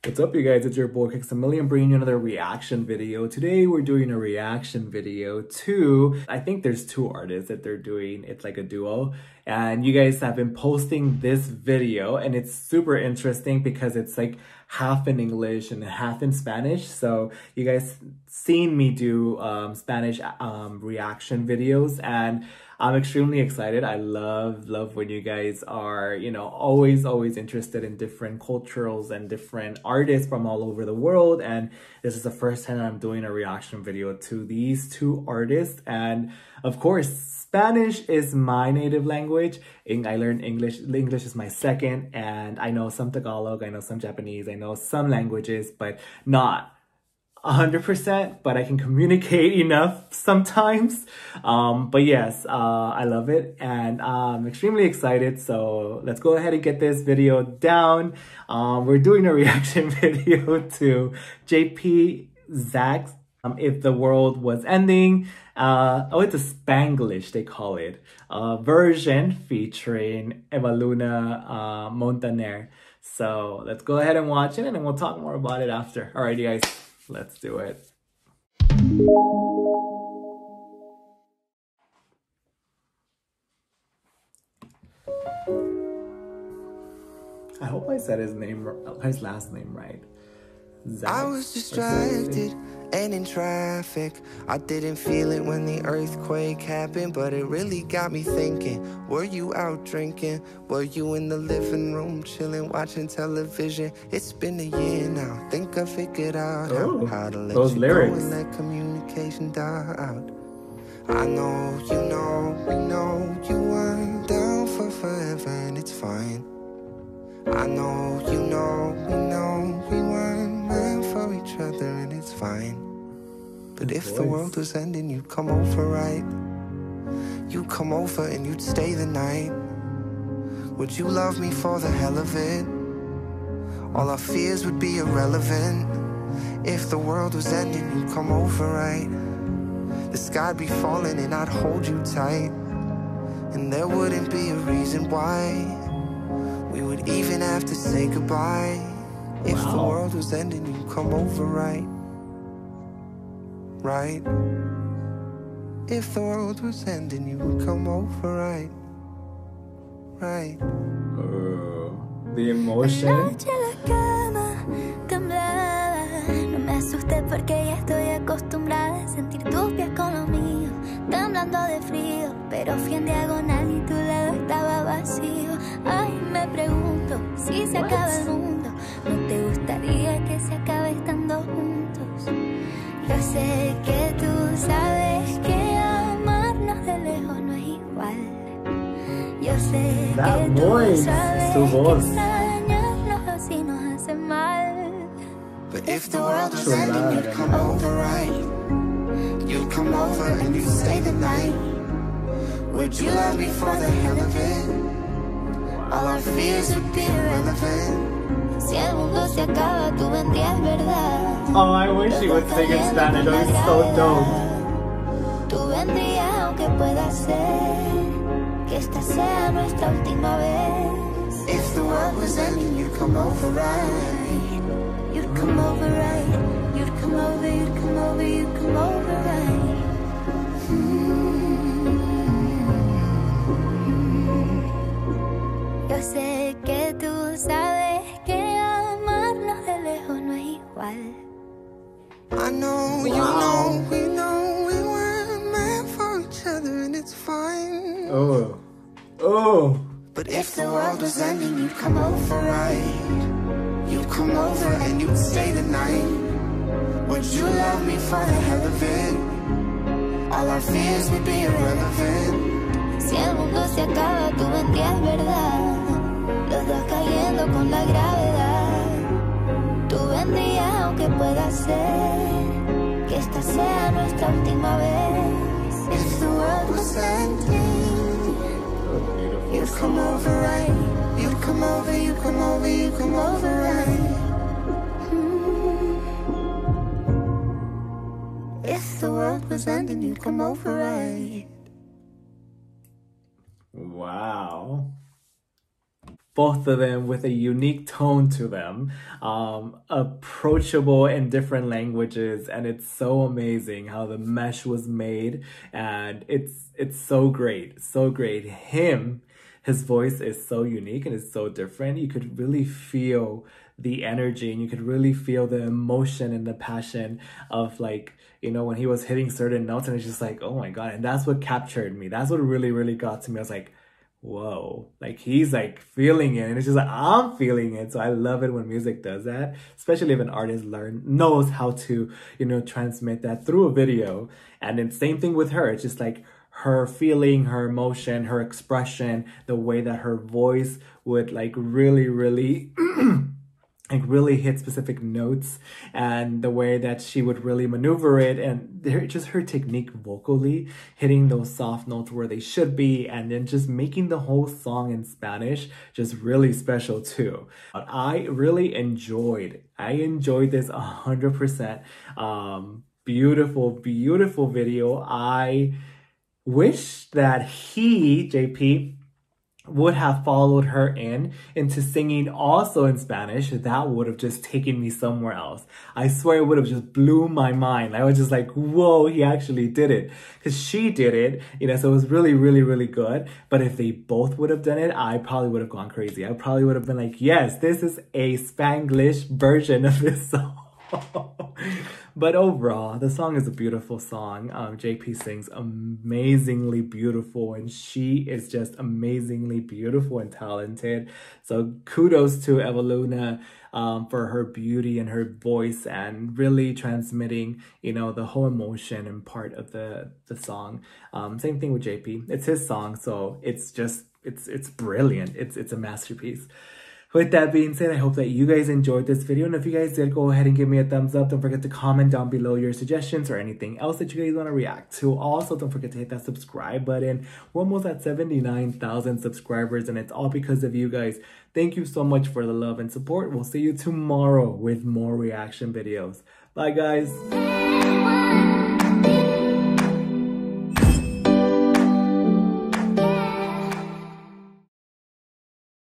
What's up, you guys? It's your boy Kixamillion bringing you another reaction video. Today we're doing a reaction video to, I think there's two artists that they're doing. It's like a duo. And you guys have been posting this video and it's super interesting because it's like half in English and half in Spanish. So you guys seen me do Spanish reaction videos, and I'm extremely excited. I love when you guys are, always interested in different cultures and different artists from all over the world. And this is the first time I'm doing a reaction video to these two artists. And of course, Spanish is my native language. I learned English. English is my second. And I know some Tagalog, I know some Japanese, I know some languages, but not 100%, but I can communicate enough sometimes. But yes, I love it and I'm extremely excited. So let's go ahead and get this video down. We're doing a reaction video to JP Saxe, If the World Was Ending. It's a Spanglish, they call it, version featuring Evaluna Montaner. So let's go ahead and watch it and then we'll talk more about it after. Alright, you guys. Let's do it. I hope I said his last name right. Saxe. I was distracted and in traffic. I didn't feel it when the earthquake happened, but it really got me thinking. Were you out drinking? Were you in the living room chilling, watching television? It's been a year now. Think I figured out how to let those you lyrics. know and let communication die out. I know, we know you weren't down for forever, and it's fine. I know, we know we weren't meant for each other, and it's fine. But if the world was ending, you'd come over, right? You'd come over and you'd stay the night. Would you love me for the hell of it? All our fears would be irrelevant. If the world was ending, you'd come over, right? The sky'd be falling and I'd hold you tight, and there wouldn't be a reason why we would even have to say goodbye. If the world was ending, you'd come over, right? Right? If the world was ending, you would come over, right? Right? The emotion. No me asusté porque ya estoy acostumbrada a sentir tus pies con los míos, temblando de frío, pero fui en diagonal y tu lado estaba vacío. Ay, me pregunto si se acaba el mundo, ¿no te gustaría que se acabe estando juntos? Yo sé que tú sabes que amarnos de lejos no es igual. Yo sé que tú sabes que extrañarnos así nos hace mal. But if the world was ending, you'd come over, right? You'd come over and you'd stay the night. Would you love me for the hell of it? All our fears would be irrelevant. Si el mundo se acaba, tú vendrías, ¿verdad? Oh, I wish he would sing in Spanish. That is so dope. Tú vendrías aunque pueda ser que esta sea nuestra última vez. If the world was ending, you'd come over, right? You'd come over, right? You'd come over, you'd come over, you'd come over, right? Yo sé que tú sabes que amarnos de lejos no es igual. I know, we know we weren't meant for each other, and it's fine. But if the world was ending, you'd come over, right? You'd come over and you'd stay the night. Would you love me for the hell of it? All our fears would be irrelevant. Si el mundo se acaba, tú vendrías, ¿verdad? Los dos cayendo con la gravedad. Tú vendrías aunque pueda ser que esta sea nuestra última vez. If the world was ending, you'd come over, right? You'd come over, you come over, you come over, right? If the world was ending, you'd come over, right? Wow. both of them with a unique tone to them, approachable in different languages, and it's so amazing how the mesh was made, and it's so great, so great. His voice is so unique and it's so different. You could really feel the energy and you could really feel the emotion and the passion of, like, you know, when he was hitting certain notes, and it's just like, oh my God. And that's what captured me. That's what really, really got to me. I was like, whoa, like he's like feeling it, and it's just like I'm feeling it. So I love it when music does that, especially if an artist knows how to, you know, transmit that through a video. And then same thing with her. It's just like her feeling, her emotion, her expression, the way that her voice would like really, really like really hit specific notes, and the way that she would really maneuver it, and just her technique vocally, hitting those soft notes where they should be, and then just making the whole song in Spanish just really special too. I really enjoyed this 100%. Beautiful, beautiful video. I wish that JP, would have followed her into singing also in Spanish. That would have just taken me somewhere else. I swear it would have just blew my mind. I was just like, whoa, he actually did it. Because she did it, you know, so it was really, really, really good. But if they both would have done it, I probably would have gone crazy. I probably would have been like, yes, this is a Spanglish version of this song. But overall, the song is a beautiful song. JP sings amazingly beautiful, and she is just amazingly beautiful and talented. So kudos to Evaluna for her beauty and her voice, and really transmitting, you know, the whole emotion and part of the song. Same thing with JP. It's his song, so it's just, it's brilliant. It's a masterpiece. With that being said, I hope that you guys enjoyed this video. And if you guys did, go ahead and give me a thumbs up. Don't forget to comment down below your suggestions or anything else that you guys want to react to. Also, don't forget to hit that subscribe button. We're almost at 79,000 subscribers, and it's all because of you guys. Thank you so much for the love and support. We'll see you tomorrow with more reaction videos. Bye, guys.